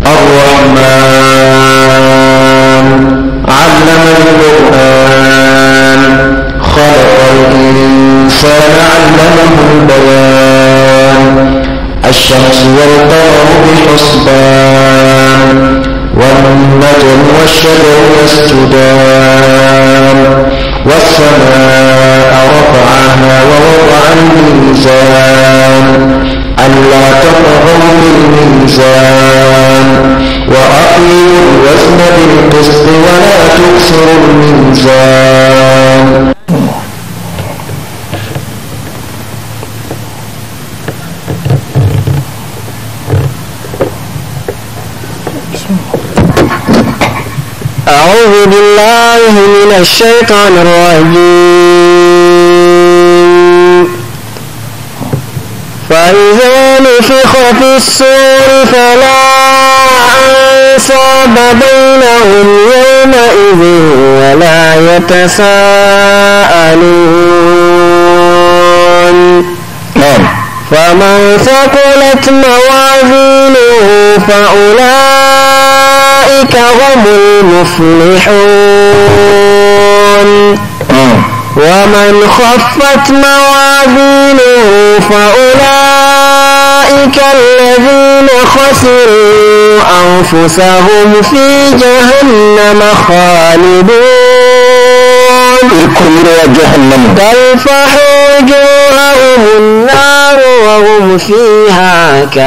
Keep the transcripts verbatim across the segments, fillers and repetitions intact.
الرحمن علم القرآن خلق الإنسان علمه البيان الشمس والقمر بحسبان والنجم والشجر يسجدان والسماء رفعها ووضع الميزان ألا تطغوا في الميزان وأقيموا الوزن بالقسط ولا تكسروا الميزان. أعوذ بالله من الشيطان الرجيم. فإذا نفخ في الصور فلا أنساب بينهم يومئذ ولا يتساءلون. فمن ثقلت موازينه فأولئك هم المفلحون. ومن خفت موازينه فأولئك الذين خسروا أنفسهم في جهنم خالدون. تلفح وجوههم النار وهم فيها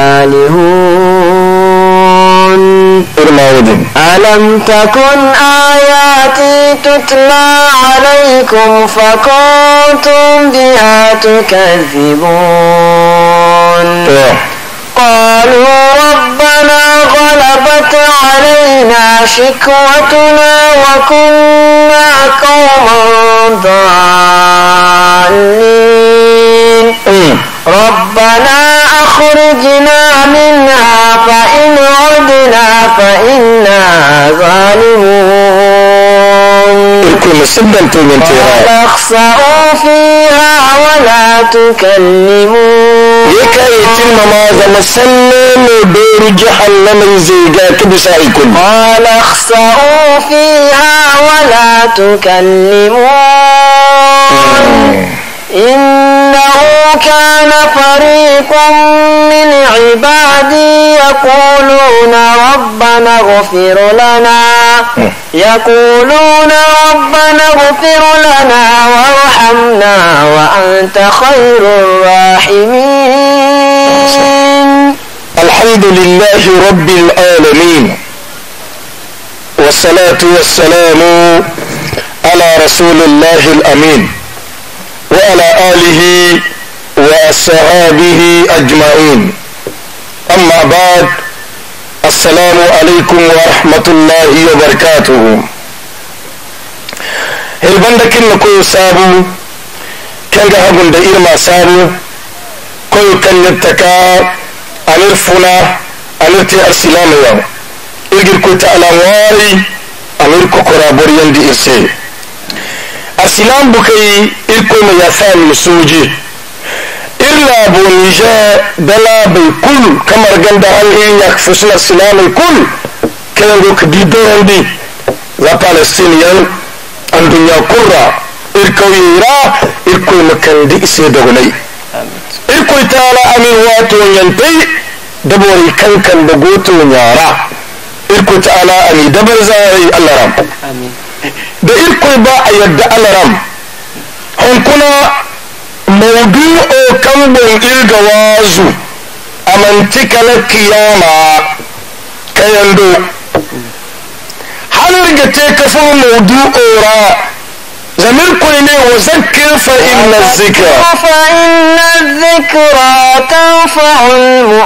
كالهون. ألم تكن آياتي تتلى عليكم فكنتم بها تكذبون. قالوا ربنا غلبت علينا شكوتنا وكنا قوما ضالين. ربنا أخرجنا منها فإن عدنا فإنا ظالمون. قال اخسئوا فيها ولا تكلمون. قال اخسئوا فيها ولا تكلمون. إنه كان فريق من عبادي يقولون ربنا اغفر لنا يقولون ربنا اغفر لنا وارحمنا وأنت خير الراحمين. الحمد لله رب العالمين والصلاة والسلام على رسول الله الأمين وعلى آله وأصحابه أجمعين. أما بعد، السلام عليكم ورحمة الله وبركاته. البندك نكو سابو كان جهبون دائر ما سابو كل كان يتكا أمرفنا أمرتي السلام يوم إلغير كنت على واري أمركو كرابوريان دي إرسي السلام بكي إلكو مياثان مسوجي إلا بونيجا دلا بكل كما رجل أن يكفسنا السلام الكل كان يقول ديدون دي ذا فلسطينيان الدنيا كرة إلكو يرى إلكو مكان دي إسيدوني إلكو تعالى أمين واتو ينتي دبوري كان كان بغوتو نيارا إلكو تعالى أمين دبر زاري الله رب آمين. da irkoi ba a yadda alaram hankuna maudu'o kambon irga wazu a mantika na kiyama kayando halar ga te kafin maudu'o ra zamir koi ne wa zakir fa inna zikra fa inna zikra tanfa'ul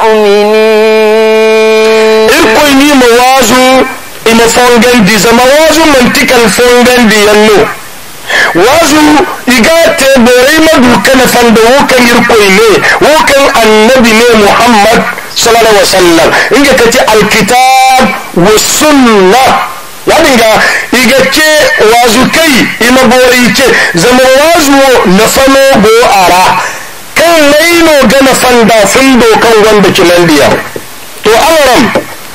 mu'minin. irkoi ni mawazu ina fongandi zama wazu mantikal fongandi yanno wazu igate bore maduka na fanda wukan yirkoi ne wukan annabi ne Muhammad sallallahu alaihi wasallam inga kace alkitab was sunna yadinga igace wazu kai ima bore ce zama wazu na fano go ara kan naino ga na fanda fundo kan wanda kinandiya to alaram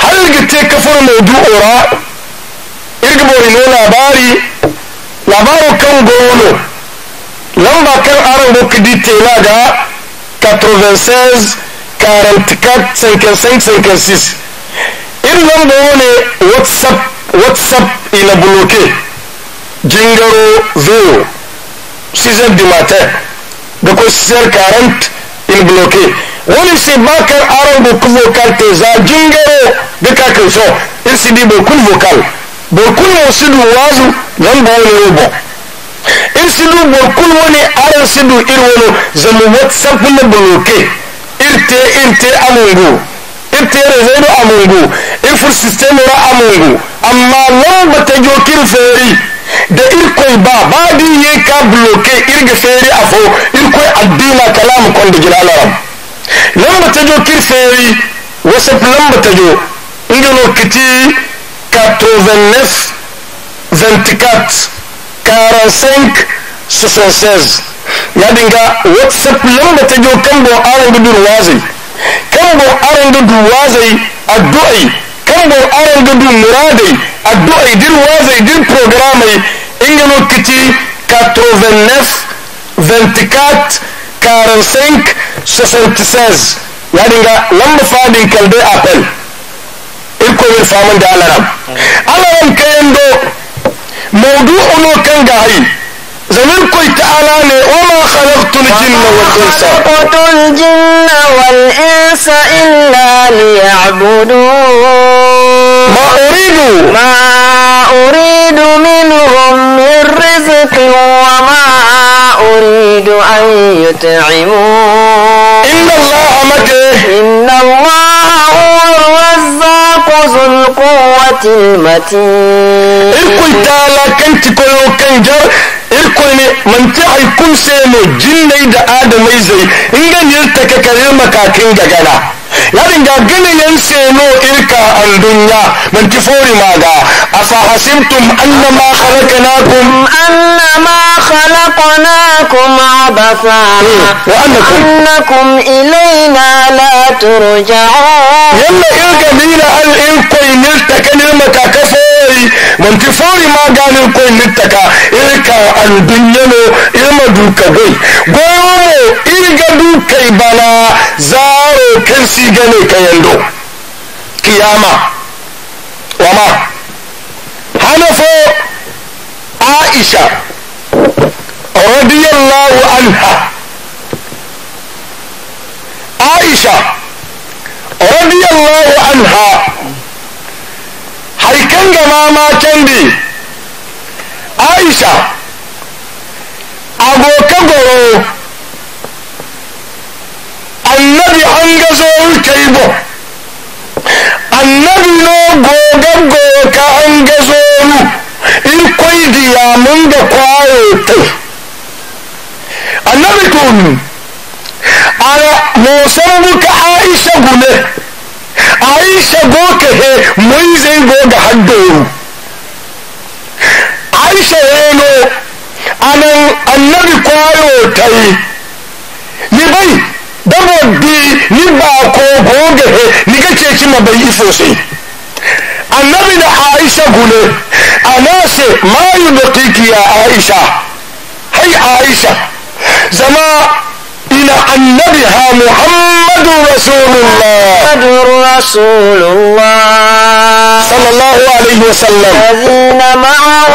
halga te kafar mawdu'ura irga bori no labari labaro kan gono lamba kan aran go kidi tela ga quatre-vingt-seize quarante-quatre cinquante-cinq cinquante-six irin lamba wone whatsapp whatsapp ina bloqué jingaro zero six heures du matin da ko six heures quarante il bloqué wani sai bakar aran go ku vocal te za jingaro da ka kai so il si di bo kun vocal bo kun mo sidu wazu nan bo ne bo il si du bo kun woni aran sidu ir wono zamu whatsapp na bloqué irte irte amungu irte rezedo amungu ifur system ra amungu amma lamba ta jokir feri da irkoy ba badi ye ka bloqué irga feri afo irkoy addina kalam kon da jilalaram lamba ta jokir feri whatsapp lamba ta jo ingano kiti quatre-vingt-neuf vingt-quatre quarante-cinq soixante-seize ya dinga whatsapp lamba ta jo kambo aran gudur wazai kambo aran gudur wazai addu'ai kambo aran gudur muradai addu'ai dir wazai dir programai ingano kiti quatre-vingt-neuf vingt-quatre quarante-cinq soixante-seize ya dinga lamba fadin kalbe appel irko yin faman da alaram alaram kayan do mawdu'u no kan gahi زمير كوي تعالى وما خلقت الجن والإنس خلقت الجن والإنس إلا ليعبدون ما أريد ما أريد منهم من رزق وما أريد أن يطعمون إن الله مكه إن الله هو الرزاق ذو القوة المتين إركوي تعالى كنت كل كنجر irkoy ne manti ay kun seno jinnai da adamai zai inga nirta ka kare makakin gagana yarin ga gane yan seno irka an dunya manti fori maga afa hasibtum annama khalaqnakum annama khalaqnakum abatha wa annakum annakum ilayna la turja'un yalla irga mina al irkoy nirta ka ne makaka fori manti fori maga nirkoy nirta ka irka an dunyano irma duka goy goyo irga dukai bana zaro kan si gane kayando kiyama wama hanafo aisha radiyallahu anha aisha radiyallahu anha haikan ga mama kandi aisha abokan goro annabi an gazo kai bo annabi no gogaggo ka an gazo nu in koi diya mun da kwayo tai annabi tun ara mosan buka aisha gune aisha goke he mun zai goga haddoru aisha yeno anan annabi kwayo tai ni bai dabo bi ni ba ko goge he ni ga ce ki mabai ifo sai annabi da aisha gune anase ma yubqiki ya aisha hay aisha zama ina annabi ha muhammadu rasulullah محمد رسول الله صلى الله عليه وسلم الذين معه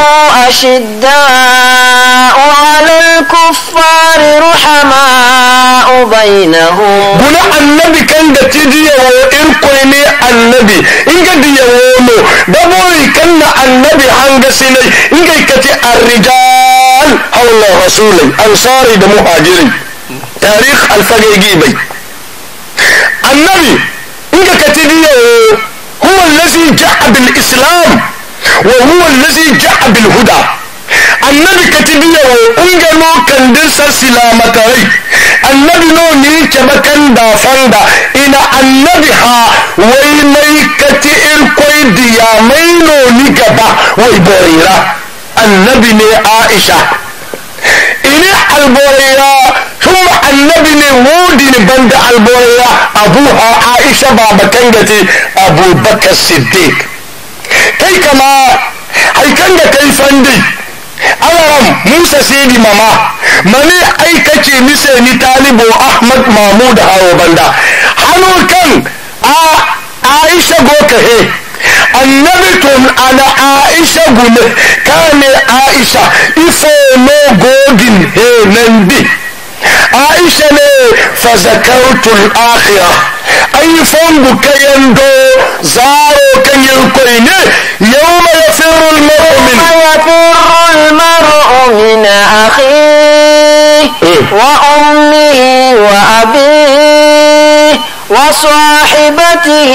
أشداء على الكفار رحماء بينهم بنا النبي كان دا تدي وإرقيني النبي إنك دي يومو دبوي كان النبي عنك سيني إنك كتي الرجال حول رسولي أنصاري دا مهاجري تاريخ الفقيقي بي النبي إنك كتدي هو الذي جاء بالإسلام وهو الذي جاء بالهدى النبي كتبيه انجا نو كندر سلامة ري النبي نو نيك بكن دافندا إن النبي ها ويمي كتئر كوي ديامينو نيكبا ويبوريرا النبي ني عائشة إني البوريرا ثم النبي نودي بند البوريا أبوها عائشة بابا كنجتي أبو بكر الصديق كي كما هي كنجة كيفندي ألرم موسى سيدي ماما مني أي كتي نسي طالب أحمد محمود هاو بندا هنو كان عائشة بوكه النبي تون على عائشة قل كان عائشة إفو نو غودين هي نندي عائشة لي فذكرت الآخرة أي فنب كيندو زارو كان يلقين يوم يفر المرء من يفر المرء من أخيه وأمه وأبيه وصاحبته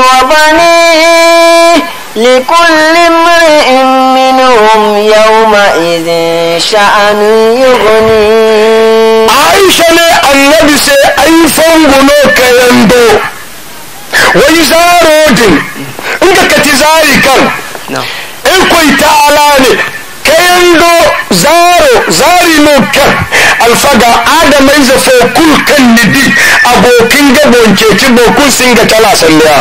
وبنيه لكل امرئ منهم يومئذ شأن يغنيه. عائشة النبي سي أي فنغنو كيندو ويزارو دين انك كتزاري كان إلكوي تعالاني كيندو زارو زاري نوكا الفقا آدم إذا فوكل كان ندي أبو كينجا بونكيكي بوكل سنجا تلاسا ليا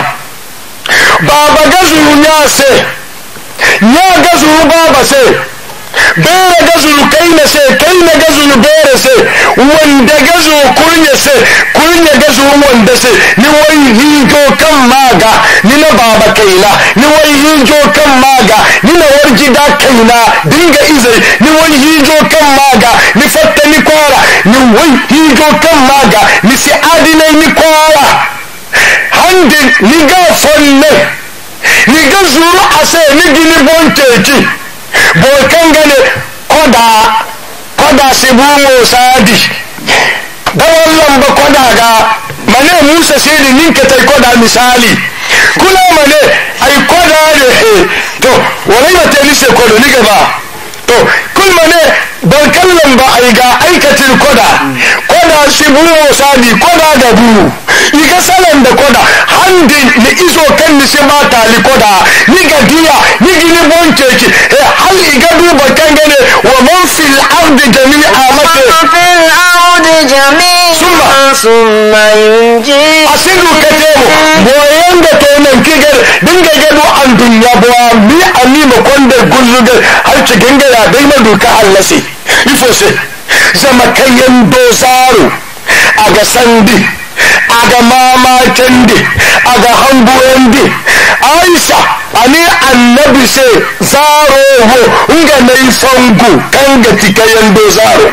بابا غزو نياسي نيا غزو بابا سي bere gazulu kaina se kaina gazulu bere se wanda gazu kunya se kunya gazu wanda se ni wai hijo kan maga ni na baba kaina ni wai hijo kan maga ni na warji da kaina dinga izai ni wai hijo kan maga ni fatta ni kwara ni wai hijo kan maga ni si adina ni kwara handin ni ga fonne ni gazuru ase ni gini bonteji bokan gane koda koda sibumo sadi da wallan ba koda ga mane musa sidi ninka tai koda misali kula mane ai koda ne to wani mata ni se kodo ni gaba to kul mane ban kallon ba ai ga aikatin koda koda sibumo sadi koda da bu iga salan da koda handin ni iso kan ni sai mata li koda ni ga diya ni gini bonce ki hal iga duba kan gane wa man fil ardi jami'a mata fil ardi jami'a summa yunji asiru katemo boyen da to nan kigar dinga gado an dunya bo mi amima konda gullugar har ci dinga ya dai maduka Allah sai ifo sai zama kayan dozaro aga sandi aga mama kendi aga hambuwan di aisha ani annabi se zaro ho nga nai fangu kanga tikayen do zaro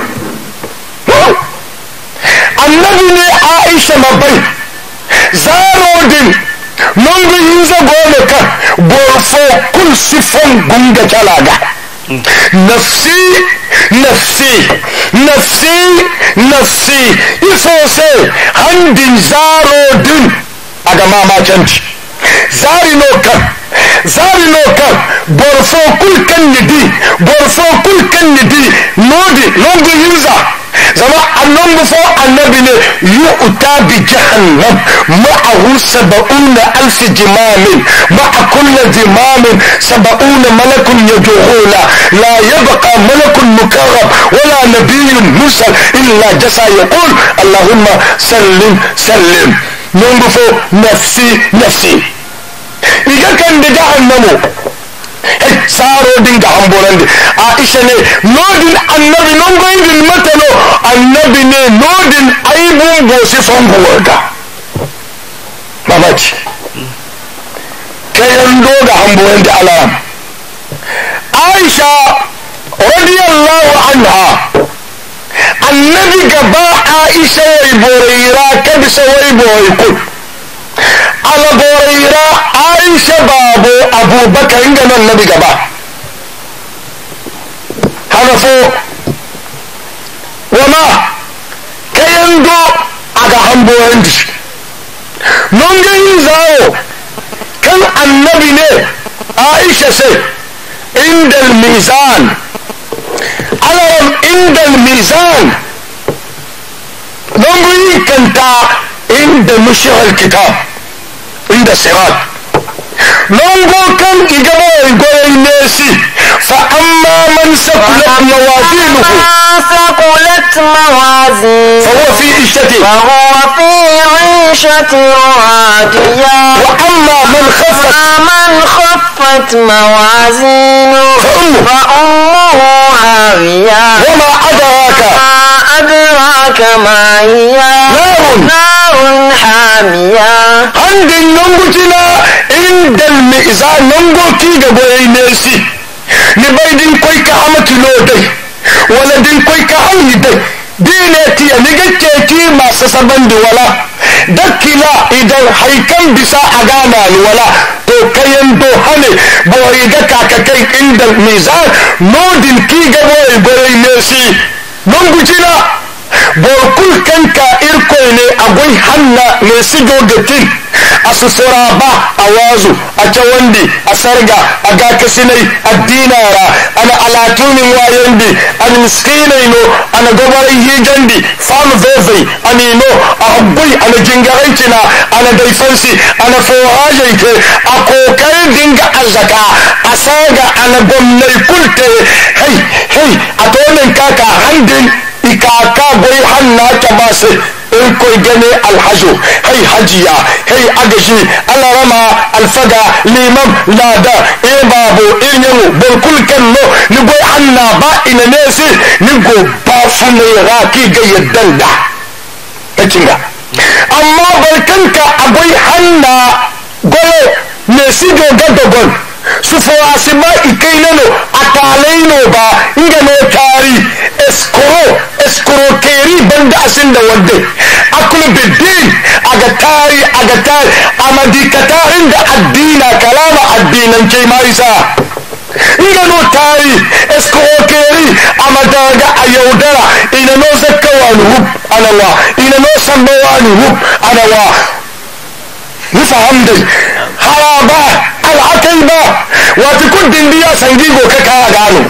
annabi ne aisha mabai zaro din mungu yinza gome ka borfo kul sifon gunga chalaga nafsi nafsi nafsi nafsi ifo se handin zaro din aga mama canci zari no kan zari no kan borfo kul kan nidi borfo kul kan nidi nodi longu yuza zama annan bufo annabi ne yu'ta bi jahannam ma'ahu sab'una alf jimamin ma'a kulli jimamin sab'una malakun yad'una la yabqa malakun mukarrab wala nabiyyun mursal illa jasa yaqul allahumma sallim sallim nan bufo nafsi nafsi iga kan da jahannamu saro dinga hamborande aisha ne nodin annabi non goyndin matalo annabi ne nodin aibun bosi fanguwarga babaci kayan doga hamborande alam aisha radiyallahu anha annabi gaba aisha wai boreira kabisa wai boykul ala boreira aisha babu abubakar inga nan nabi gaba haka fo wama kayan do aga hambo yandi non ga yin zawo kan annabi ne aisha sai indal mizan alaram indal mizan non ga yin kanta inda mushihar kitab inda sirat nongo kan igabo goyi nesi fa amma man saqulat mawazinuhu ثقلت موازينه فهو في عيشته فهو في عيشة راضية وأما من خفت من خفت موازينه فأمه هاوية وما أدراك ما أدراك ما هي نار نار حامية عند النمبتنا عند المئزان نمبتي قبوي نسي نبايدين كوي كعمة لودي ولا دين كوي كعمي دي دينتي نجتتي ما سسبن دي ولا دكلا إذا حيكم بسا أغانا ولا تو كيان دو هني بوهيدا كاكاكي عند الميزان نودين كي قبوي بوي نسي نمبتنا borkul kanka irko ne agwai hanna ne sigo gatin a susura ba a wazu a cawandi a sarga a gakasinai a dinara ana alatunin wayandi an miskinai no ana gobarai higandi famu vevai anino a haggui ana jingarancina ana daifansi ana fohajaike a kokarin dinga arzaka a saga ana gwamnai kulte hei hei a tonin kaka handin ikaka bai hanna ta basu in koi gane alhajo hai hajiya hai agashi alarama alfaga limam lada e babu irnyamu borkul kanno ni bai hanna ba ina nesi ni go ba fune raki ga yaddan da kacinga amma barkanka abai hanna gole ne sigo gadagon su fawasi ba ikai nano a talaino ba inga no tari eskoro eskoro keri banda asin da wadda akulu biddin aga tari aga tari amadikata inda addina kalama addinan ke marisa inga no tari eskoro keri amadaga a yaudara ina no zakawani hub anawa ina no sambawani hub anawa nifahamdai haraba al'akai ba wata kudin biya sangigo ka kaya gano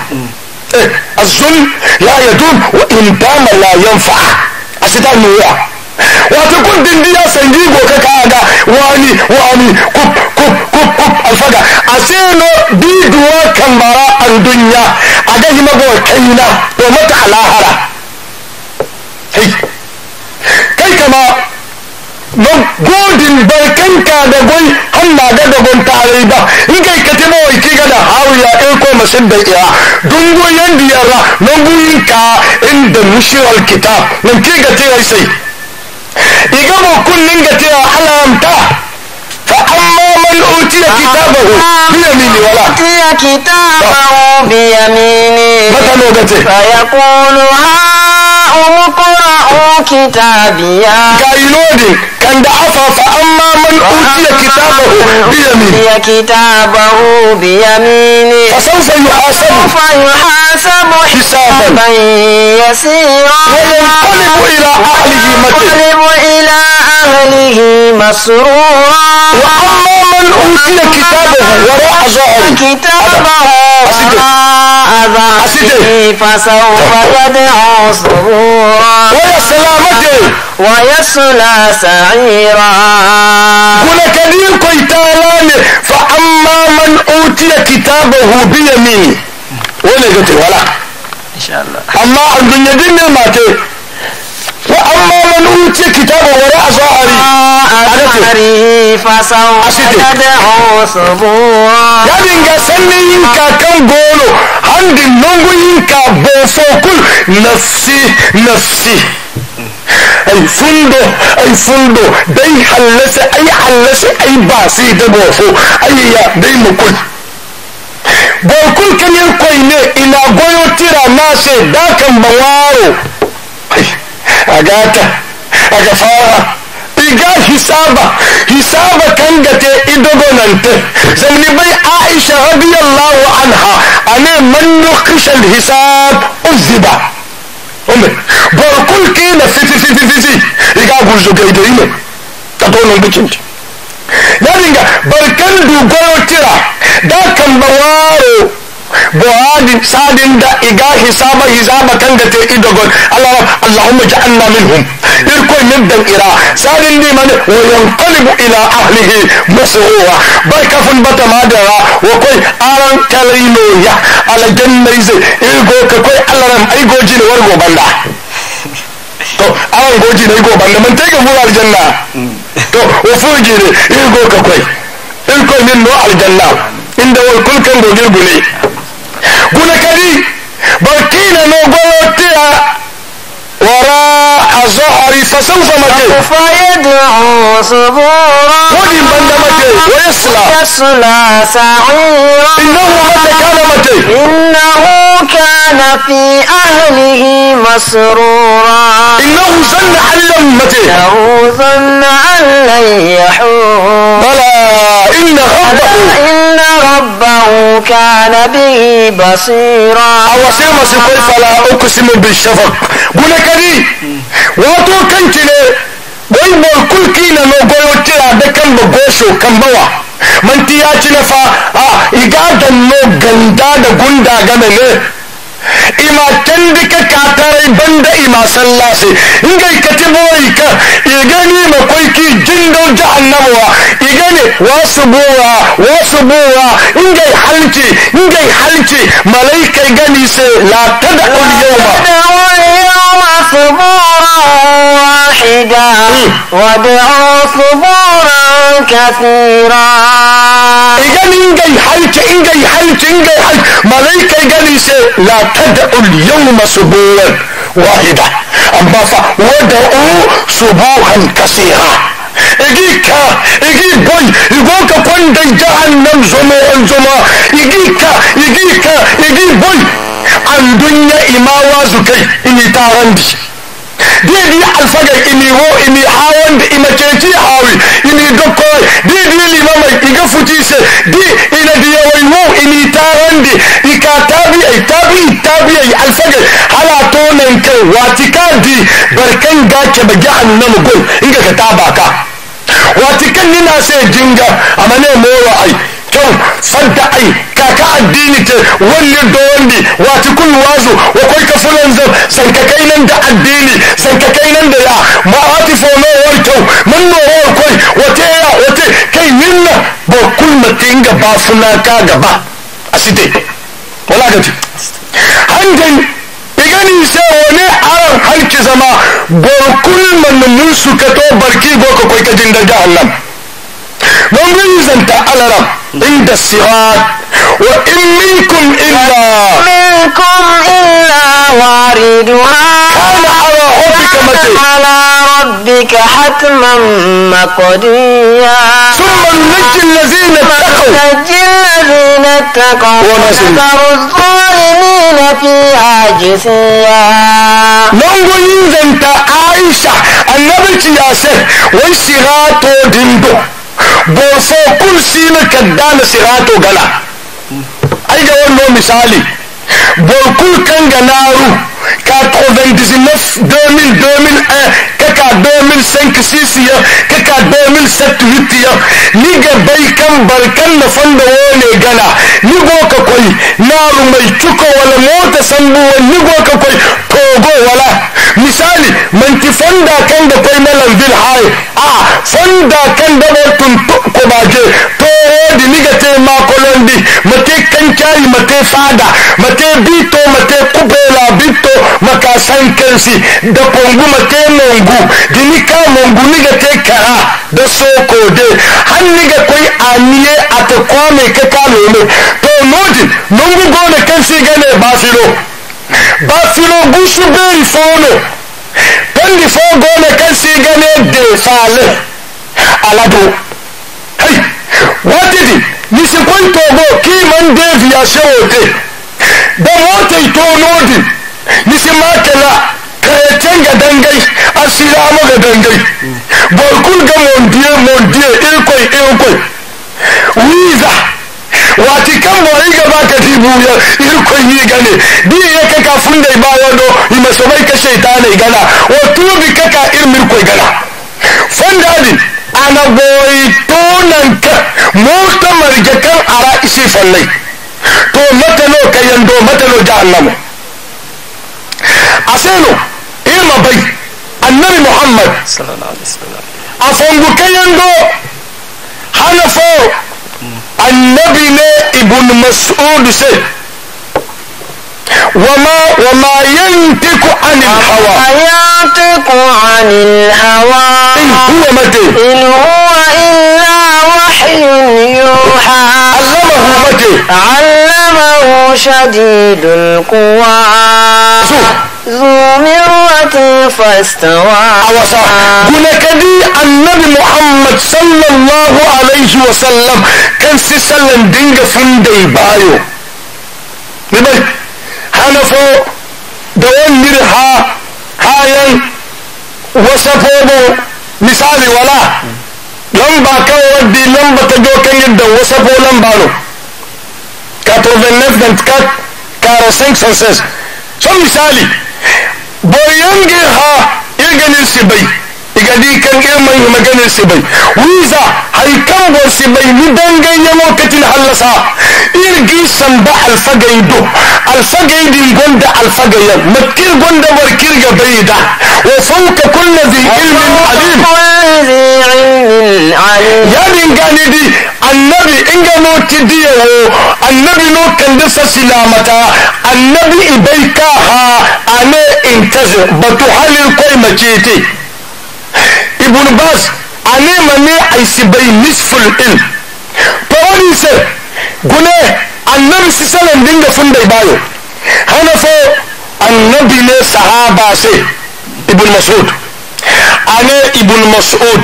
الظلم لا يدوم وإن دام لا ينفع أسيطان نويا وتكون دنديا سنجيبو كاكادا واني واني كب كب كب كب الفقا أسينو بيدوا كمبرا الدنيا أجاه مبو كينا ومتع لاهرة هي كي كما don godin barkanka da gwai hanna da dagon tare ba in kai ka timo iki ga da hawiya in ko masin da iya dungo yandi yara non buyin ka inda mushral kitab nan ke ga tira sai iga mo kullin ga tira alamta fa amma man utiya kitabahu bi yamini wala utiya kitabahu bi yamini mata no gace fa yaqulu ha umqra'u kitabiya gailodin kan da afafa amma man utiya kitabahu biyamini utiya kitabahu biyamini fasawfa yuhasabu sawfa yuhasabu hisaban yasira وينقلب إلى أهله وينقلب إلى أهله مسرورا وأما من أوتي كتابه وراء ظهره كتابه وراء ظهره فسوف يدعو ثبورا ويسلامته ويصلى سعيرا كل كبير كيتالان فأما من أوتي كتابه بيمينه ولا قلت ولا إن شاء الله أما الدنيا دين ماتي وأما من أوتي كتابه وراء ظهره ظهره فسوف يدعو ثبورا ya dinga sannin yinka kan golo handin nungu yinka bofo kul nafsi nafsi ay fundo ay fundo dai hallasa ay hallasa ay basi da bofo ay ya dai mukul bokul kan yin koine ina goyo tira nase dakan bawaro ay agata aga fara iga hisaba hisaba kan gate idogonante zamni bai aisha radiyallahu anha ane man nuqisha alhisab uziba umbe borkul kina fi fi fi fi fi iga gurzo gaido ime katonon bikinti yaringa barkan du goyo tira da kan bawaro bohadi sadin da iga hisaba hisaba kan gate idogon allah allahumma ja'alna minhum irko nibdan ira sadin ni mane wa yanqalibu ila ahlihi masrura bai kafin bata madara wa koi aran kalino ya ala jannaize irgo ka koi allaram ai goji ne wargo banda to aran goji ne go banda man tege mu aljanna to wa fuji ne irgo ka koi irko min no aljanna inda wal kulkan go girgune guna kadi barkina no goyotiya وراء ظهري فسوف متى فيدعو صبورا ودي بند متى ويصلى يصلى سعيرا إنه متى كان متى إنه كان في أهله مسرورا إنه ظن أن لم متى إنه ظن أن لن يحور بلى إن ربه إن ربه كان به بصيرا أو سيما سيقول فلا أقسم بالشفق قل كذي واتو كنتني وين كل كينا لو قلت هذا كان بغوشو كان بوا من تياتي نفا آه إيجادا لو غندا دا غندا غندا ima tandika katare banda ima sallase ingai katiboika igani makoiki jindo jahannamwa igani wasubuwa wasubuwa ingai halci ingai halci malaika igani se la tad'u al-yawma ثبورا واحدا وادعوا ثبورا كثيرا إيجان إنجي حلت إنجي حلت إنجي حلت ملايكة إيجاني لا تدعوا اليوم ثبورا واحدا أما فودعوا ثبورا كثيرا إيجيكا إيجي بوي إيجوكا كوندي جهنم زمو زما إيجيكا إيجيكا إيجي بوي عن دنيا إماوا زكي إني تارندي ديدي الفجر إني هو إني حاوند إما تيجي حاوي إني دكتور ديدي اللي ماما يقفتيس دي إني دي وينو إني تارندي إكاتابي أي تابي تابي أي الفجر على تونن كي واتكادي بركن جاك بجهنم قول إنك كتابك واتكن ناس جنجا أمانة مورا أي kyau fadda ai kaka addini te wani dondi wati kun wazo wa kai ka fulan zam san ka kai nan da addini san ka kai nan da ya ma ati fo no wai kyau mun no wai kai wate ya wate kai minna ba kun matinga ba funa ka gaba asite wala gati hanjan igani sai wani aran halki zama gorkul man mun su ka to barki go ka kai ka jinda jahannam mun zanta alaram عند الصراط وإن منكم إلا منكم إلا واردها كان على ربك متى على ربك حتما مقضيا ثم ننجي الذين اتقوا ننجي الذين اتقوا ونذر الظالمين فيها جثيا نونغو ينزنت عائشة النبي ياسر والصراط دندو bofo kursi na kaddana sirato gala ai ga wannan misali borkul kan ganaru quatre-vingt-dix-neuf deux mille deux mille un kaka deux mille cinq six ya kaka deux mille sept huit ya ni ga bai kan barkan na fanda wone gala ni go ka koi naru mai cuko wala mota sambu ni go ka koi togo wala misali manti fanda kan da koi na lambil hai a fanda kan da tun ko baje to di ni ga te ma kolondi mate kan kai mate fada mate bito mate kubela bito maka sankensi da pongu mate mongu di ni ka mongu ni ga te kara da soko de han ni ga koi aniye ata kwame ka ka lolo to nodi nungu gone kan si gane bafilo bafilo gushu beri fono kandi fo gone kan si gane de fale alado hey what did it nisi kwai togo ki man deviation wote da mota ito nodi nisi makela kayacen ga dangai asira mu ga dangai borkul ga mondiye mondiye irkoi irkoi wiza wati kan bori ga baka tibu ya irkoi yi gane di ya kaka fundai ba wado ima sobai ka shaitane gana wa tubi kaka irmir koi gana fandadi ana boyi tunanka mota marjakan ara isi fallai to matalo kayando matalo jahannamu aseno irma bai annabi muhammad sallallahu alaihi wasallam afongu kayando hanafo annabi ne ibn mas'ud se وما وما ينطق عن الهوى ينطق عن الهوى إن هو متى إن هو إلا وحي يوحى علمه متى علمه شديد القوى ذو مرة فاستوى awasa guna kadi annabi muhammad sallallahu alaihi wasallam kan si sallan dinga fundai bayo ne bai hanafo da wani ha hayan wasa fobo misali wala lamba kan wadda lamba ta dokan yadda wasa fo lamba no quatre-vingt-neuf vingt-quatre quarante-cinq soixante-seize so misali boyan ha irganin sibai igadi kan irman maganin sibai wiza haikan bo sibai ni dangan ya lokacin hallasa irgi samba alfagaido alfagaidin gonda alfagaya makir gonda warkir ga baida wa fawka kulli dhi ilmin alim ya dingani di annabi inga no tidiyo annabi no kandasa silamata annabi ibaika ha ane intazir batu halil koy macete ibn bas ane mane aisibai nisful ilm tawani se gune annabi sisalan dinga fundai bayo hanafo annabi ne sahaba se ibn mas'ud ane ibn mas'ud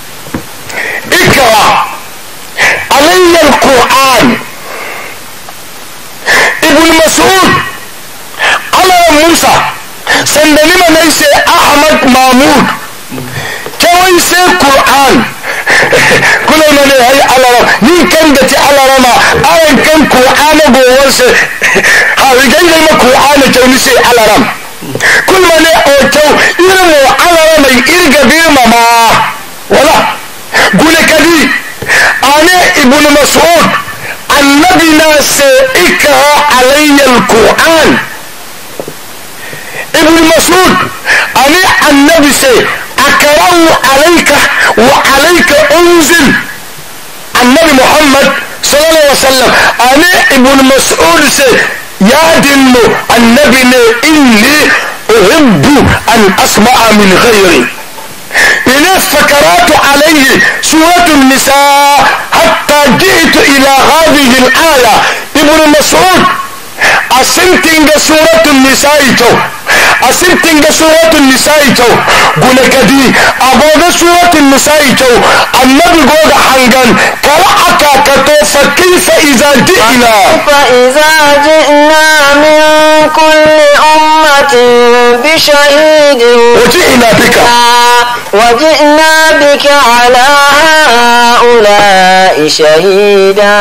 ikra alayya alquran ibn mas'ud ala musa sandani manai se ahmad mahmud kawai sai qur'an kuna mane hay alara ni kan da ti alara ma ayan kan qur'an gowar se ha rigan ma qur'an ta ni sai alaram kun mane o taw ilmu alara mai irga bi mama wala gune kadi ane ibn mas'ud annabi nas ikra alayya alquran ibn mas'ud ane annabi sai أكرم عليك وعليك أنزل النبي محمد صلى الله عليه وسلم أنا ابن مسعود سي يا دين النبي إني أحب أن أسمع من غيري إن فكرت عليه سورة النساء حتى جئت إلى هذه الآية ابن مسعود أسنتين سورة النساء تو أسنتين سورة النساء تو قولك دي أبونا سورة النساء تو النبي قول حنقان كرعك كتو فكيف إذا جئنا فإذا جئنا من كل أمة بشهيد وجئنا بك وجئنا بك على هؤلاء شهيدا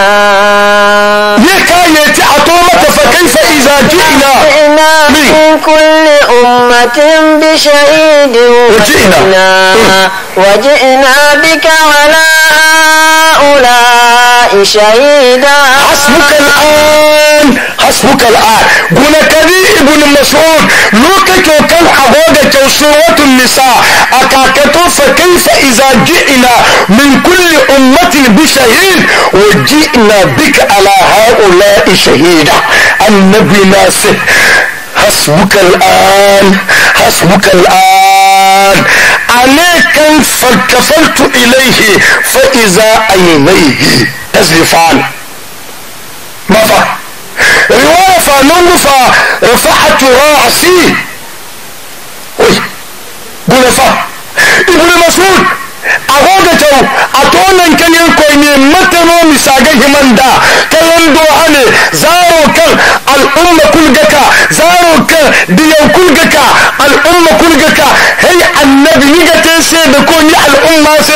يكاية أطومة فكيف إذا جئنا من كل أمة بشهيد وجئنا وجئنا بك على هؤلاء شهيدا حسبك الآن حسبك الآن قلت لي ابن مسعود لوكك وكان حبوغة سورة النساء أكاكتو فكيف إذا جئنا من كل أمة بشهيد وجئنا بك على هؤلاء شهيدا النبي ناسه حسبك الآن حسبك الآن عليك فالتفلت إليه فإذا عينيه تزلفان ما فعل رواية فننفى رفعت رأسي وي قلفا ابن مسعود أغوغتو أتونا كان ينكويني متنو مساقه من دا كيندو هني زارو كان الأمة كلغكا زارو كان ديو كلغكا الأمة كلغكا هي النبي نيغتي سيدكوني الأمة سي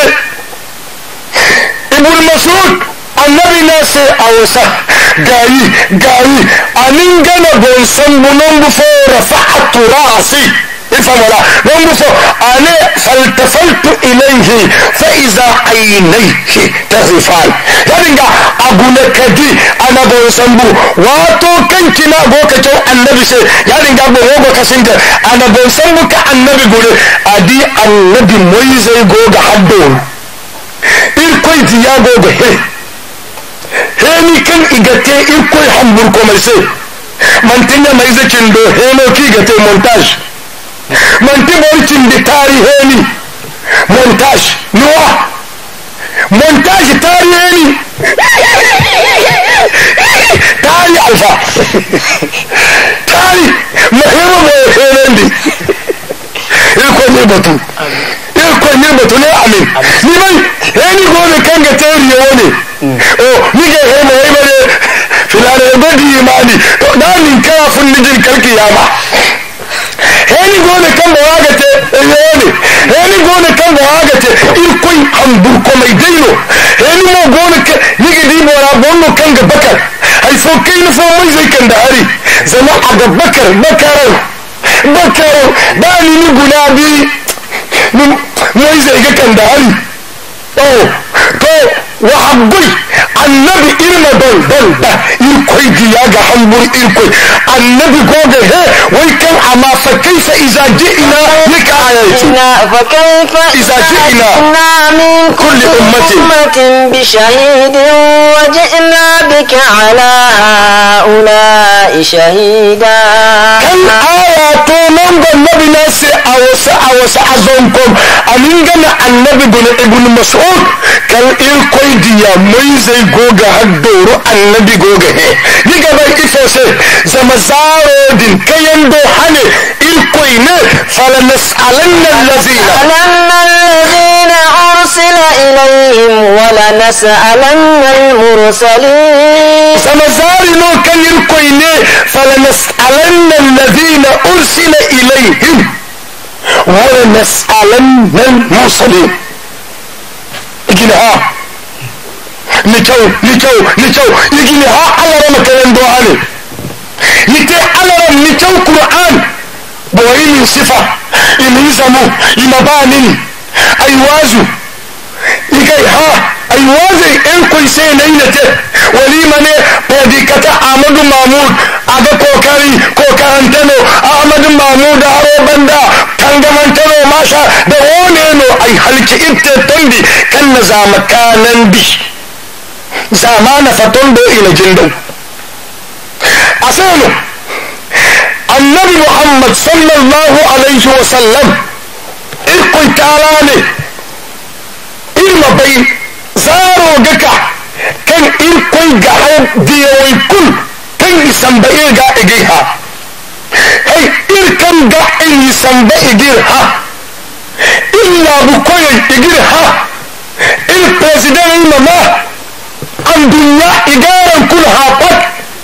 ابن مسعود annabi na sai a wasa gayi gayi anin gana bonsan bunan bufo rafa'atu ra'asi ifamala nan bufo ane faltafaltu ilayhi fa iza aynayhi tazifan yadinga abu na kadi ana bonsan bu wato kan kina go ka to annabi se ya dinga bo go ka sinta ana ban san muka annabi gore adi annabi moise go ga haddo ir koy ti ya go ga he he ni kan igate ir koy hambur ko mai se man tinga mai zakin do he no ki gate montage man ti borcin di tarihi ni montage nuwa montage tarihi ni tari alfa tari mahimma mai herendi ilko ne batu ilko ne batu ne amin ni mai heni gome kan ga tari yawo ne o ni ga hema hema ne filare gadi imani to danin kafin nijin kalki yama heni gome kan ba wagate yawo ne heni gome kan ba wagate ilkoi hambur ko mai daino heni mo gome ni ga di bora bonno kan ga bakar ai fo kai na fo mai zai kan da hari zama a ga bakar bakar bakar ba ni ni guda bi ni mai zai ga kan da hari oh to wa habbai annabi irma dol dol da irkoi giya ga hambur irkoi annabi goga he wai kan amma fa kaifa iza ji'na yaka ayati fa kaifa iza ji'na min kulli ummatin bi shahidin wa ji'na bika ala haula'i shahida kan aya to nan ga nabi na sai a wasu a wasu azonkom amin gana annabi gune ibn mas'ud kan irkoi diya mai zai goga haddoro annabi goga he ni gaba ifo se zama zaro din kayan do hane irkoi ne fala nas'alanna allazina alanna allazina ursila ilayhim wa la nas'alanna al-mursalin zama zari no kan irkoi ne fala nas'alanna allazina ursila ilayhim wa la nas'alanna al-mursalin igina ha ni kyau ni kyau ni kyau igini ha Allah rama kayan doha ne yite Allah ram ni kyau Qur'an boyi min sifa imi zamu ima banin aiwazu igai ha aiwazu en koi sai nayi nate walima ne podikata Ahmadu Mahmud aga kokari kokarantano Ahmadu Mahmud haro banda tangamantano masha da wone no ai halki ibte tambi kan na zamakanan bi zamana fatondo ila jindo asano annabi Muhammad sallallahu alaihi wasallam irkoi talane irma bai zaro gaka kan irkoi ga diyawai kul kan isamba irga igiha hey irkan ga in isamba igirha illa bukoyin igirha il president mama an dunya igaran kul hafat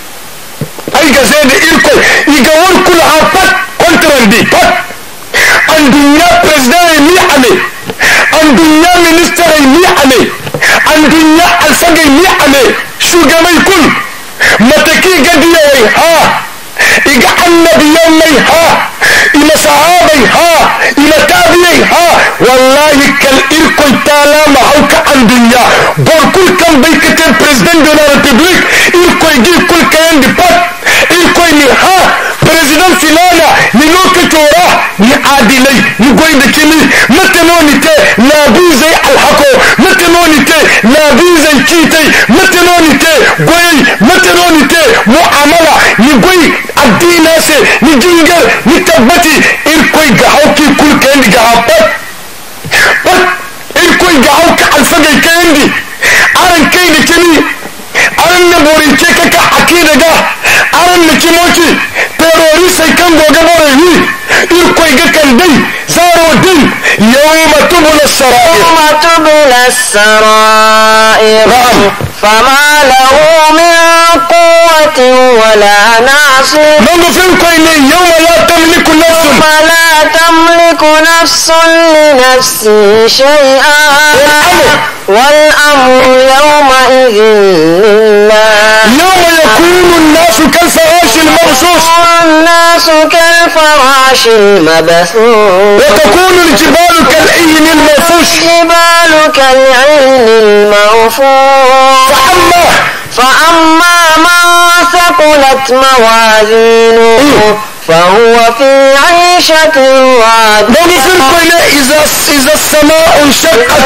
ai ga sai da irko igawar kul hafat kontrandi pat an dunya president ni ame an dunya minister ni ame an dunya alfagai ni ame shugabai kul mataki gadiyai ha iga annabiyan mai ha ila sahabai ha ila tabi'ai ha wallahi kal irko tala ma hauka an dunya borkul kan bai kete president de la republique irko gi kul kayan di pat irko ni ha president filana ni lokatora ni adilai ni goy da kimi matano ni te la bizai alhaqo matano ni te la bizai kitai matano ni te goy matano ni te muamala ni goy addina se ni jingar ni tabbati irko ga hauki kul kayan di ga hapat pat irko ga hauka alfagai kayan di aran kai da kimi aran na borince kaka akida ga aran na kimoci terrorist kan goga borini irko ga kan dai zaro din yawma tubula sarair yawma tubula sarair fama lahu min quwwatin wala nasir mango fin koy ne yawma la tamliku nafsun yawma la tamliku nafsun li nafsi shay'an wal amru yawma idhin lillah yawma yakunu an-nasu kal farash al-mabsus الناس كالفراش المبثوث وتكون الجبال كالعين المنفوش الجبال كالعين المنفوش فأما فأما من ثقلت موازينه فهو في عيشة راضية إذا إذا السماء انشقت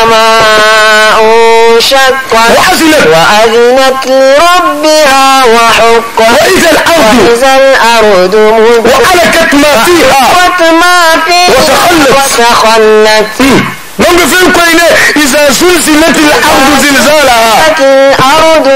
السماء انشقت وأذنت وأذنت لربها وحقت وإذا الأرض وإذا الأرض مدت وألكت ما فيها وما فيها وتخلت وتخلت نعم فين كوينة إذا زلزلت الأرض زلزالها الأرض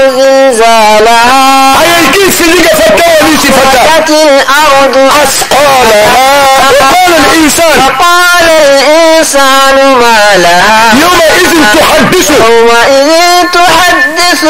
زلزالها أي كيف لقى فتاة صفتها الأرض أثقالها وقال الإنسان فقال الإنسان ما لها يومئذ تحدث يومئذ تحدث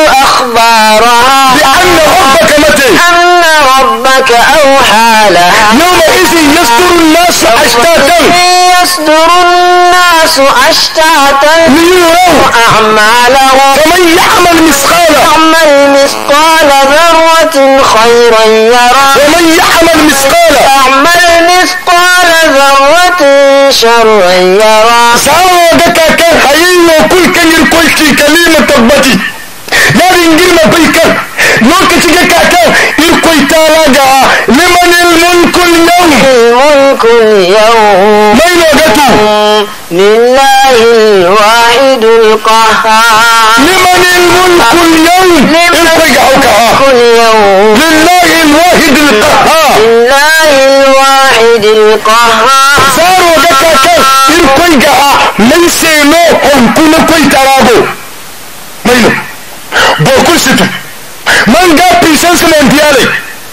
أخبارها بأن ربك متى أن ربك أوحى لها يومئذ يصدر الناس أشتاتا يصدر الناس أشتاتا ليروا أعمالهم فمن يعمل مثقال يعمل مثقال ذرة خيرا يرى ومن يعمل مثقال يعمل مثقال ذرة شرا يرى ساوى دكا كان حيين وكل كان يركوشي كلمة تبتي يارين جرم بيكا لوكتي دكا كان يركوي تالاجا لمن الملك اليوم الملك اليوم ما ينوغتو لله الواحد القهار لمن الملك اليوم الملك اليوم لله الواحد القهار لله الواحد القهار سارو دكا كان يركوي جها ليس له هم كل كوي ترابو مينو بوكو ستو من جاب بيسنس مونديالي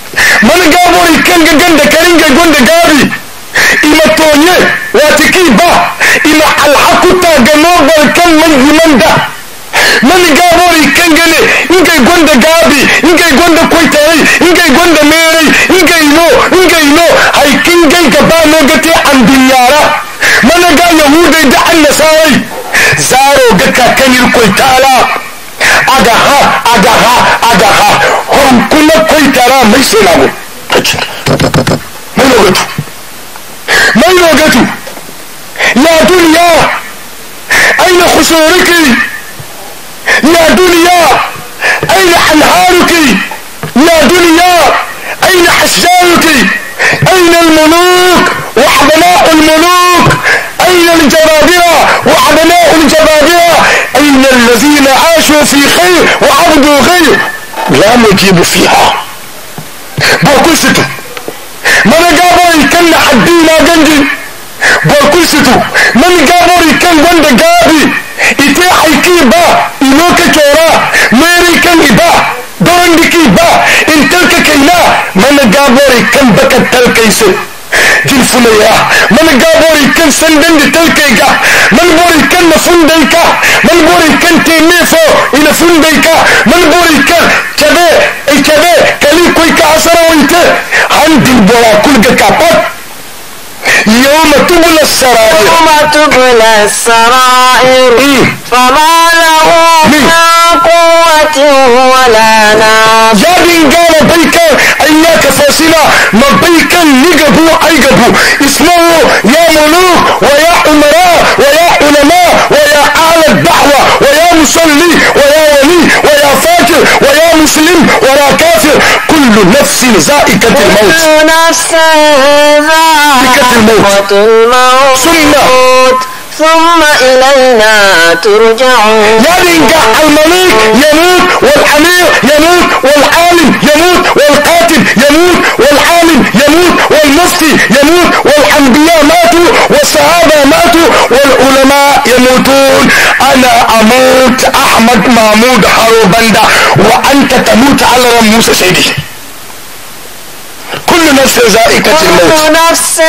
من جابو يكن جن دكارين جن دكاري إما توني واتكي با إما الحقوتا جنوب الكن من من دا من جابو يكن جن إنك جن دكابي إنك جن دكويتاري إنك جن دميري إنك ينو إنك ينو هاي كن جن كبانو جتي عن دنيارا من جا يهودي دا النسائي زارو جكا كن يركويتالا agaha agaha agaha hon kuna koitara mai selamu mai logatu mai logatu ya duniya aina khusuriki ya duniya aina anharuki ya duniya aina hasjaruki aina الملوك وأبناء الملوك أين الجبابرة وأبناء الجبابرة أين الذين عاشوا في خير وعبدوا غير لا مجيب فيها بوكوستو من قابر يكن حدينا جنجي بوكوستو من قابر يكن جند قابي إتي حيكي با إنوك كورا ميري كان إبا دون ديكي با إن تلك كينا من قابر يكن بكت تلكيسو جنفنيا من قابوري كان سندن دي تلكيكا من بوري كان نفنديكا من بوري كان تيميفو إلى فنديكا من بوري كان كبه اي كبه كلي كويكا عصرا ويته عندي البورا كل كابات يوم تبلى السرائر يوم تبلى السرائر فما له من قوة ولا ناصر جابين قال بيكا اياك فاسنا ما بيكا نقبو ايقبو اسمه يا ملوك ويا امراء ويا علماء ويا اعلى الدعوة ويا مصلي ويا ولي ويا فاكر ويا مسلم ويا كافر كل نفس ذائقة الموت كل نفس ذائقة الموت ثم ثم إلينا ترجعون يعني الملك يموت والأمير يموت والعالم يموت والقاتل يموت والعالم يموت والمفتي يموت والأنبياء ماتوا والصحابة ماتوا والعلماء يموتون أنا أموت أحمد محمود حروبندا وأنت تموت على رموس سيدي كل نفس ذائقة الموت كل نفس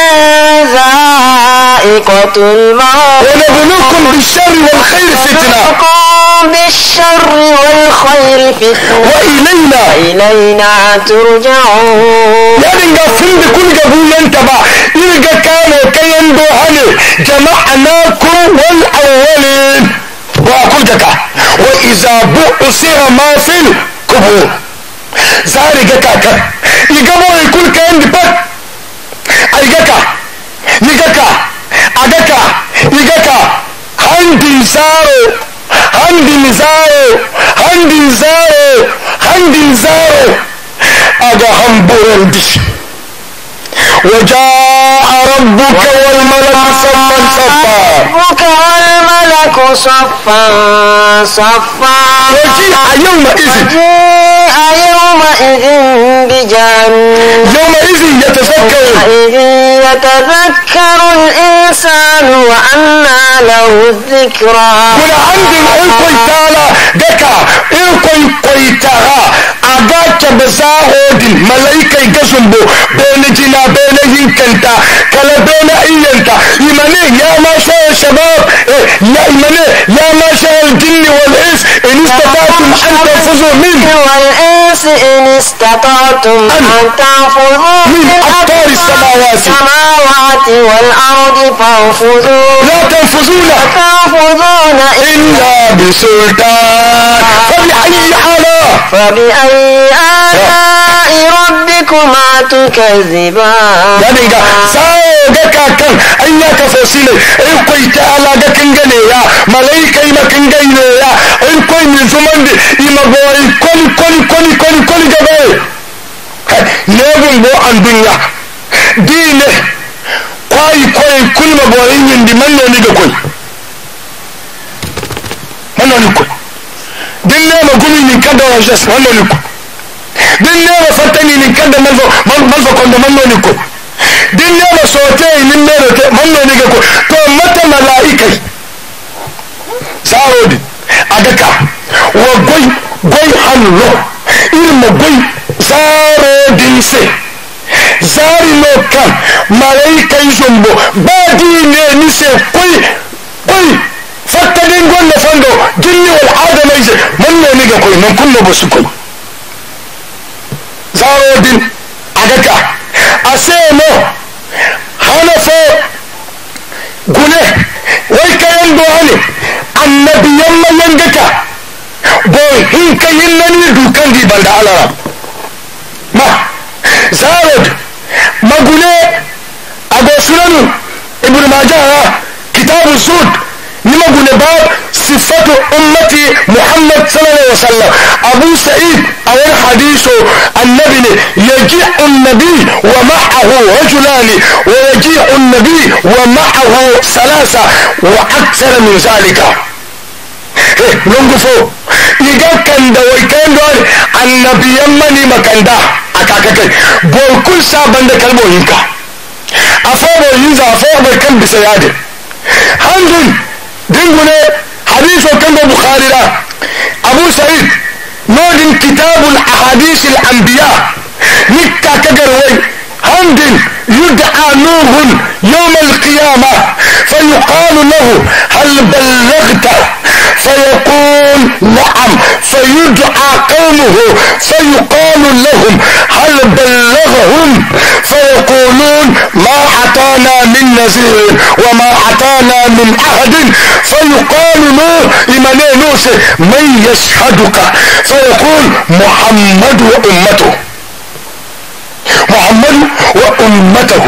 ذائقة الموت ونبلوكم بالشر والخير فتنة بالشر والخير فتنة وإلينا وإلينا ترجعون يعني نقفل بكل قبول ينتبع إلقى كانوا كي يندوحني جمعناكم والأولين وأقول لك وإذا بؤسر ما في القبور ذلك كاكا يقبل يكون كان بك أيقاكا يقاكا أقاكا يقاكا هندي زارو هندي زارو هندي زارو هندي زارو سورندي وجاء ربك والملك صفا صفا ربك والملك صفا صفا وجيء يومئذ وجيء يومئذ بجهنم يومئذ يتذكر يومئذ يتذكر الإنسان وأنى له الذكرى kuna andin ilkoi tala daka ilkoi koi tara agacha bazahodin malaikai gasumbo bene jina bene hinkanta kala bene iyanta imane ya masha shabab ya imane ya masha الجن والإنس إن استطعتم أن تنفذوا من والإنس إن استطعتم أن تنفذوا من أقطار السماوات والأرض فانفذوا لا تنفذون تنفذون إلا بسلطان فبأي آلاء فبأي آلاء ربكما تكذبان يعني إذا ساوغا كان أياك فوسيلي إلقوي تعالى كنغني يا ملايكة إما كنغني يا إلقوي من زمان دي إما بوي كولي كولي كولي كولي كولي جبال نيبون بو عن دنيا دينه كوي كوي كل ما بوين يندي من يوني كوي من يوني كوي دينه ما قومي نكاد وجس من يوني كوي دينه ما فتني نكاد ملفو ملفو كند من يوني كوي دينه ما صوتي نمرت من يوني كوي تو متى ملائكة سارودي أدكا وقوي قوي حلو إلما قوي سارودي سي zari no kan malaika izombo badi ne nise koi koi fattadin gonne fando jinni wal adama ise manne ni ga koi non kunno bosu koi zarodin agaka aseno hanafo gune wai kayan dohane annabiyan mayan gaka boy hin kayin nani dukan di banda alara ma زارد مقولة أبو سنن ابن ماجه كتاب الزهد نمقول باب صفة أمتي محمد صلى الله عليه وسلم أبو سعيد أول حديثه النبي يجيء النبي ومعه رجلان ويجيء النبي ومعه ثلاثة وأكثر من ذلك لنقفو إذا كان دوي كان دوي النبي يمني مكاندا akakakai bol kul saban da kalmoyinka a fabo yin za a fabo kan bisa yadin handun dingune hadiso kan da bukhari da abu sa'id nodin kitabul ahadith al anbiya nikka kagarwai handin yud'a nuhun yawm al qiyamah فيقال له هل بلغت فيقول نعم فيدعى قومه فيقال لهم هل بلغهم فيقولون ما أتانا من نذير وما أتانا من أحد فيقال له إمام موسى من يشهدك فيقول محمد وأمته محمد وأمته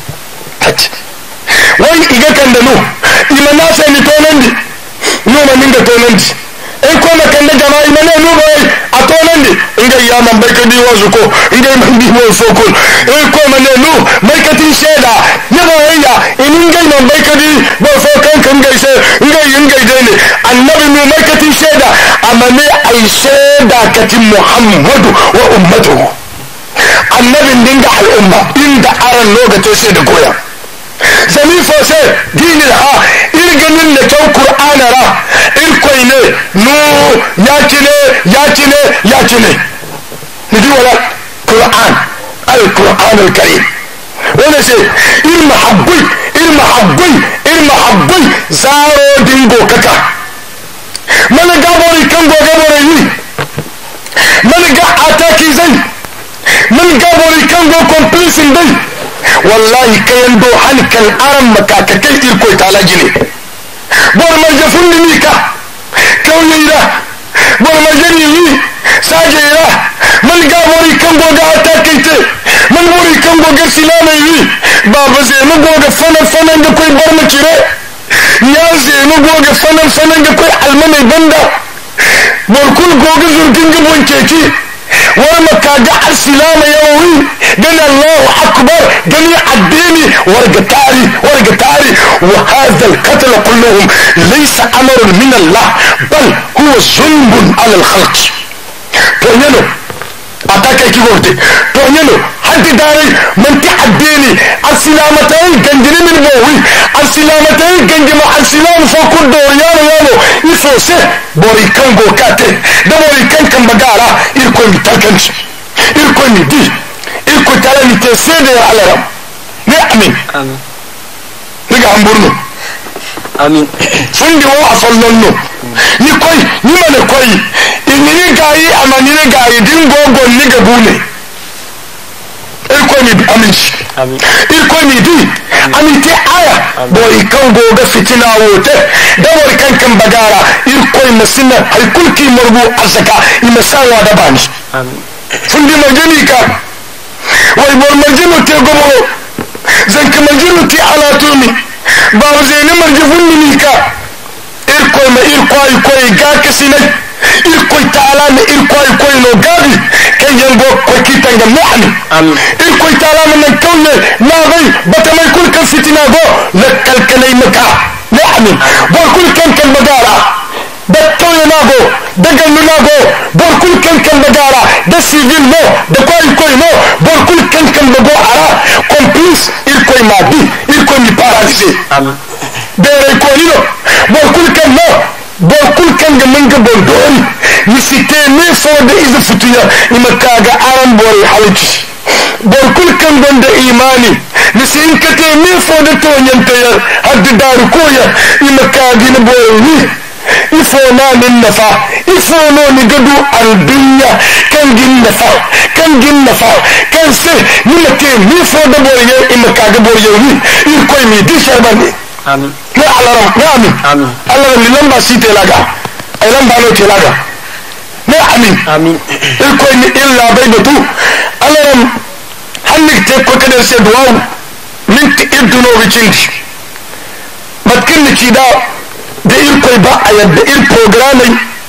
wai iga kan da no ima na sai ni tonandi no ma ninga tonandi e ko na kan da jama'a ima ne no boy a tonandi inga ya man bai ka di wazu ko inga man di wo so ko e ko ma ne no mai ka tin sheda ne ba waya in inga man bai ka di bo so kan kan ga sai inga inga dai ne annabi no mai ka tin sheda amma ne ai sheda ka tin muhammadu wa ummatuhu annabin dinga al'umma inda aran lokacin sai da koya zami fose dinin ha irganin da kyau kur'ana ra irkwai ne no ya kine ya kine ya kine ni di wala kur'an al-kur'an al-karim wanda ce ir mahabbai ir mahabbai ir mahabbai zaro dingo kaka mana gabori kan go gabori yi mana ga ataki zai mana gabori kan go complicin dai wallahi kayan do halkan aran makakakai irko tala gine bor marje fundi ni ka kawyira bor marje ni yi sajira man ga mori kan goga atakite man mori kan goga silama yi baba ze mu goga fanan fanan da koi bar makire ya ze mu goga fanan fanan da koi almane banda bor kul goga zurgin gabon keke war makaga asilama yawi gani Allahu akbar gani addini warga tari warga tari wa hadha al-qatl kulluhum laysa amrun min Allah bal huwa zulmun ala al-khalq to yano ataka ki gorte to yano haddi dare man ti addini asilamatayn ganjini min bowi asilamatayn ganjimo asilam fo kuddo yano yano ifo se bori kango kate da bori kan kan bagara irko mi talkanci irko mi di irko tala mi te sede alaram ne amin amin niga hamburno amin fundi wo afallonno ni koy ni mane koy ni gayi amani ni gayi din gogo ni gabune irko mi amin amin irko mi di amin te aya bori kan goga fitina wote da bori kan kan bagara irko masina hay kulki marbu azaka imasawa da bani amin fundi majini ka wai bor majinu te gomo zan ka majinu ti alatumi ba zeni marji fundi ni ka irko ma irko ko ga kasinai irko taala ne irko ko no gabi kan yango ko kitanga mu'min amin irko taala man kawne la bai bata mai kul kan fitina go la kalkalai maka mu'min bor kul kan kan bagara da tauye nago da gannu nago bor kul kan kan bagara da civil no da koy koy no bor kul kan kan bago ara complice irko ma bi irko mi paralysé amin bere ko ni no bor kul kan no bor kul kan ga manga bor dori ni site ne fo da izu futuya ima kaga aran bor halci bor kul kan gonda imani ni sin kate ne fo da to nyantayar hadda daru koya ima kaga ni bor ni ifo na min nafa ifo no ni gadu al dunya kan gin nafa kan gin nafa kan se ni mate ni fo da bor ye ima kaga bor ye ni ir koy mi di shabani amin ya Allah amin amin Allah ni lamba site laga ay lamba no te laga ne amin amin il koy ni illa baydatu Allah hannik te ko kadar se duwa min ti ibduno wicindi matkin ni ci da da il koy ba a yadda il programme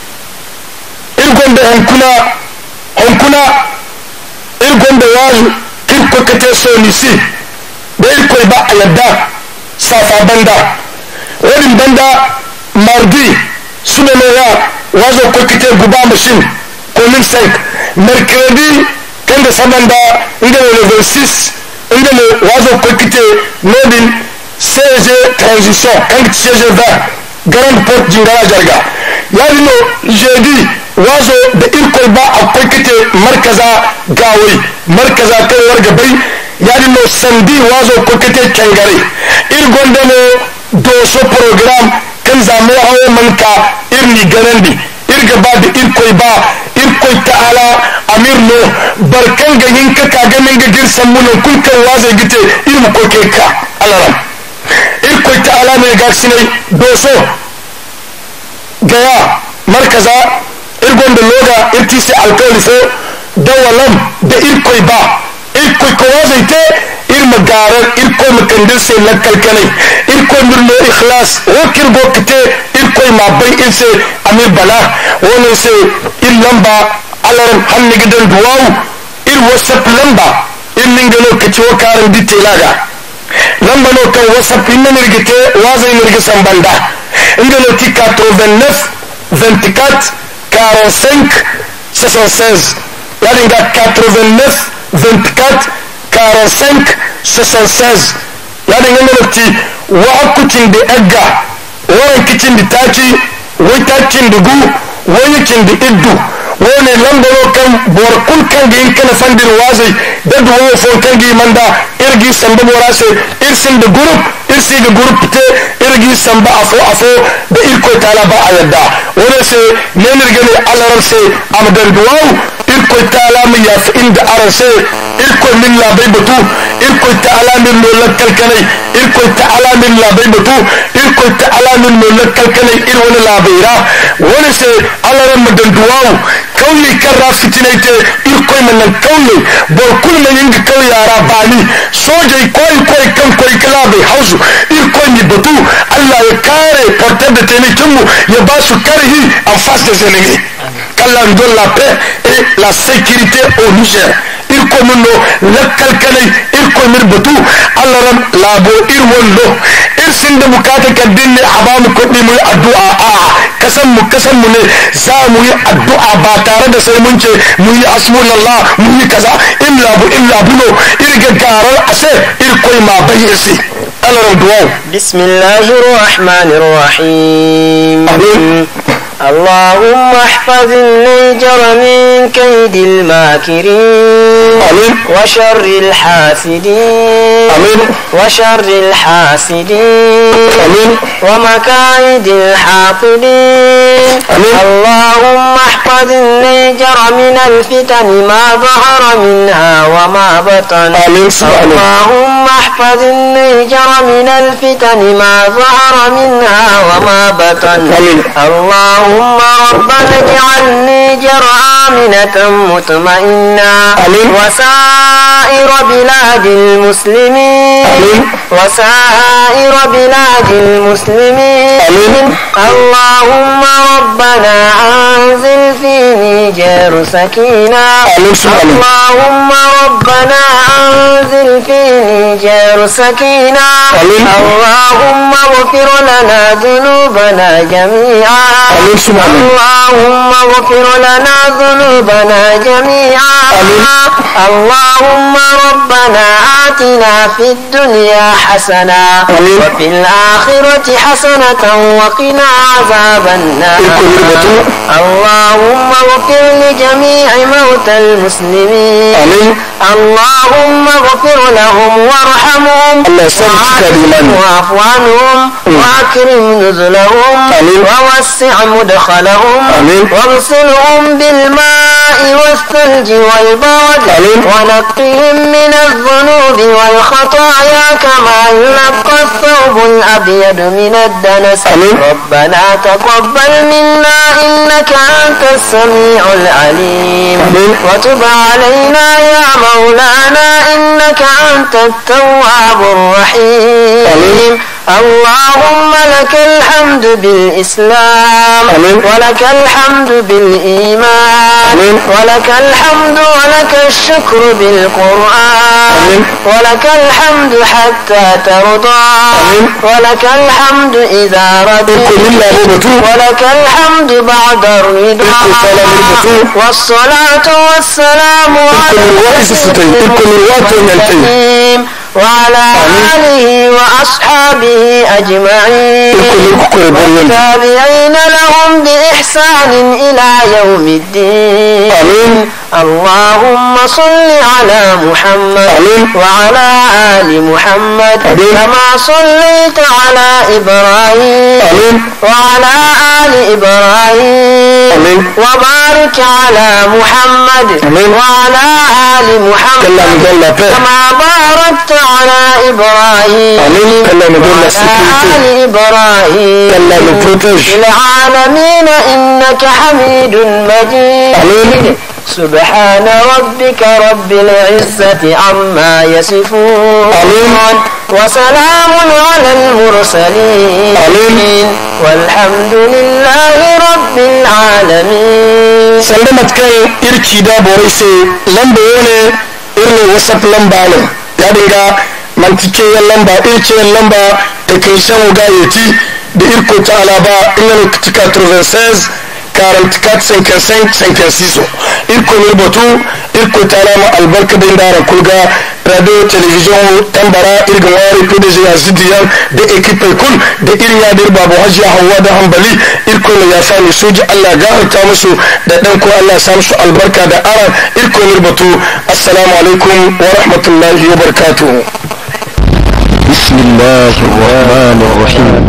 il gonda hankuna hankuna il gonda yaji il ko kate so ni si da il koy ba a yadda safa banda wani banda mardi suna ya wazo ko kite guba machine ko min cinq mercredi kan da sabanda inda le vingt-six inda le wazo ko kite nodin C G transition kan C G vingt grande porte jingara jarga yani no jeudi wazo da irko ba akwai kite markaza gawai markaza kai warga bai yani no sandi wazo ko kite kangare ir gonda no doso program kan zamu hawo manka irni garandi irga ba da irko ba irko ta'ala amir no barkan ga yinka ka ga min ga girsan mun kulkan wazo gite irmu ko ke ka alaram irko ta'ala ne ga sinai doso gaya markaza irgon da loga irtisi alkalifo dawalam da irkoi ba irkoi kowa zai te irma garar irkoi makandir sai na kalkalai irkoi mirno ikhlas wakir gokite irkoi ma bai irse amir bala wani sai ir lamba alaram hannu gidan duwawu ir whatsapp lamba ir ningano kaci wakarin dite laga lamba no kan whatsapp inna nirgite wazai nirgisan banda inda le ti quatre-vingt-neuf vingt-quatre quarante-cinq soixante-seize yani ga quatre-vingt-neuf vingt-quatre quarante-cinq soixante-seize yani inda le ti wa kucin da egga wa kicin da taki wai takin da gu wai kin da iddu wani lambaro kan borkul kan gi kana fandir wazi da duwo fon kan gi manda irgi samba borase irsin da group irsi da group te irgi samba afo afo da irko tala ba a yadda wani se ne nirgane alarar se amdan duwaw irko tala mi ya fi inda arase irko min labai batu irko tala min lolan kalkanai irko tala min labai batu irko tala min lolan kalkanai ir wani labaira wani se alarar madan duwaw kauye kan rafitinaite irkoi manan kauye borkul man yinga kauye yara bani sojai koi koi kan koi kala bai hausu irkoi ni batu Allah ya kare portar da taimakinmu ya ba su karhi en face des ennemis qu'Allah nous donne la paix et la sécurité au Niger irko munno lakkal kalai irko mir batu Allah ram labo ir wallo ir sinde bukata kaddin abamu kudi mu addu'a a kasan mu kasan mu ne za mu yi addu'a ba tare da sai mun ce mu yi asbunallah mu yi kaza in labu in labu no irga garar ase irko ma bayyasi Allah ram du'a bismillahir rahmanir rahim amin اللهم احفظ النيجر من كيد الماكرين آمين. وشر الحاسدين آمين. وشر الحاسدين آمين. ومكائد الحاقدين آمين. اللهم احفظ النيجر من الفتن ما ظهر منها وما بطن آمين. اللهم احفظ النيجر من الفتن ما ظهر منها وما بطن آمين. اللهم اللهم ربنا اجعل النيجر آمنة مطمئنة وسائر بلاد المسلمين آمين. وسائر بلاد المسلمين آمين. اللهم ربنا أنزل في نيجر سكينة آمين. اللهم ربنا أنزل في نيجر سكينة آمين. اللهم اغفر لنا ذنوبنا جميعا آمين. اللهم اغفر لنا ذنوبنا جميعا آمين. اللهم ربنا آتنا في الدنيا حسنة آمين. وفي الآخرة حسنة وقنا عذاب النار اللهم اغفر لجميع موتى المسلمين آمين. اللهم اغفر لهم وارحمهم واعف عنهم واكرم نزلهم ووسع مدخلهم واغسلهم بالماء والثلج والبرد ونقهم من الذنوب والخطايا كما ينقى الثوب الأبيض من الدنس ربنا تقبل منا إنك أنت السميع العليم وتب علينا يا مولانا إنك أنت التواب الرحيم اللهم لك الحمد بالإسلام آمين. ولك الحمد بالإيمان آمين. ولك الحمد ولك الشكر بالقرآن آمين. ولك الحمد حتى ترضى آمين. ولك الحمد إذا رضيت ولك الحمد بعد الرضا والصلاة والسلام على المرسلين وعلى آله وأصحابه أجمعين والتابعين لهم بإحسان إلى يوم الدين آمين. اللهم صل على محمد آمين. وعلى آل محمد آمين. كما صليت على إبراهيم آمين. وعلى آل إبراهيم آمين. وبارك على محمد آمين. وعلى آل محمد كما باركت على إبراهيم وعلى آل إبراهيم في العالمين إنك حميد مجيد سبحان ربك رب العزة عما يصفون وسلام على المرسلين آمين. والحمد لله رب العالمين سلمت كي إركي دا بوريسي لمبا يوني إرني وسط لمبا ya dinga mantikiyar lamba irkiyar lamba da kai shan gayeti da irko ta alaba inda tika turvensez karantikat sankansan sankansiso irko ne batu irko ta alama albarka da inda kulga radio television tambara irgin wari ko da jiya zidiyan da ekipin kun da irin yadir babu hajiya hawa da hambali irko ne ya sani soji Allah gafarta musu da dan ko Allah ya samu su albarka da aran irko ne batu assalamu alaikum wa rahmatullahi wa barakatuh bismillahir rahmanir rahim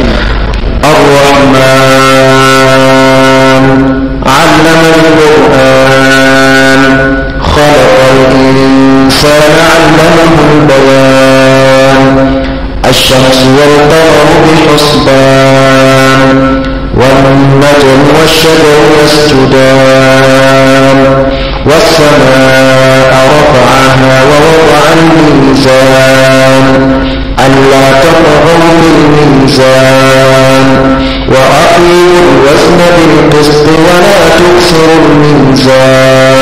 ar-rahman 'allama al-qur'an khalaqa al-insana 'allamahu al-bayan الشمس والقمر بحسبان والنجم والشجر يسجدان والسماء رفعها ووضع الميزان ألا تطغوا في الميزان وأقيموا الوزن بالقسط ولا تكسروا الميزان